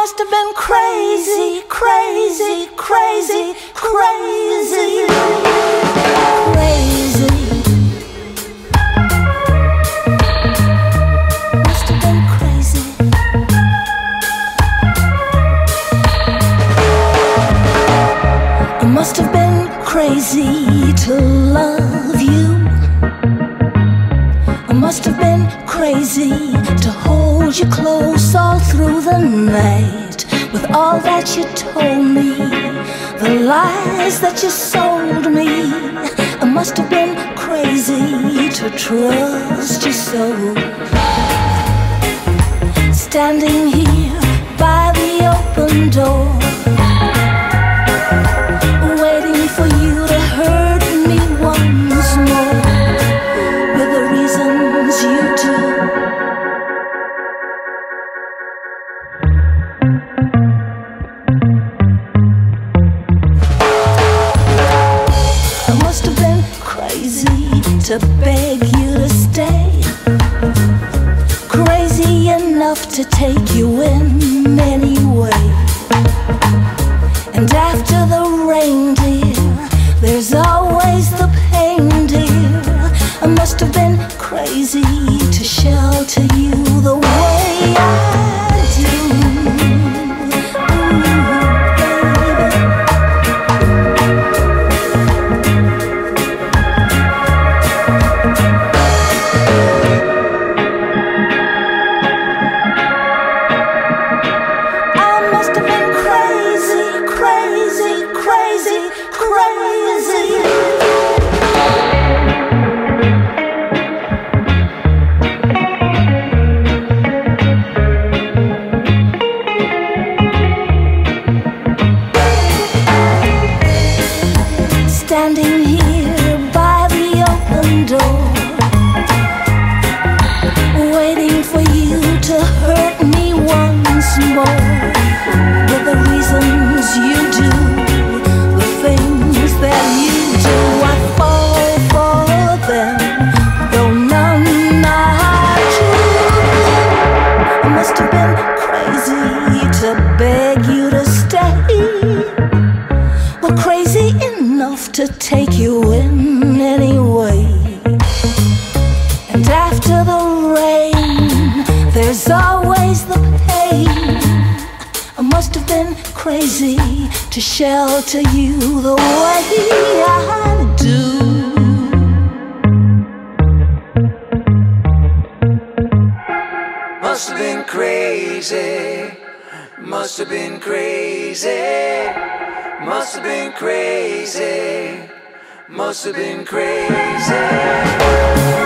must have been crazy, crazy, crazy, crazy, crazy. Must have been crazy. I must have been crazy to love you. I must have been crazy to hold you close all through the night. With all that you told me, the lies that you sold me, I must have been crazy to trust you so. Standing here by the open door, waiting for you to hurt me once more, with the reasons you do. I must have been crazy to beg you to stay, crazy enough to take you in anyway. And after the rain, dear, there's always the pain, dear. I must have been crazy to shelter you the way I do. Ooh, I must have been crazy, crazy, crazy, crazy. Standing here by the open door, waiting for you to hurt me once more, with the reasons you do, the things that you do. I fall for them, though none are true. I must have been crazy to beg you to stay, well, crazy enough to take you in anyway. And after the rain, there's always the pain. I must have been crazy to shelter you the way I do. Must have been crazy. Must have been crazy. Must have been crazy. Must have been crazy.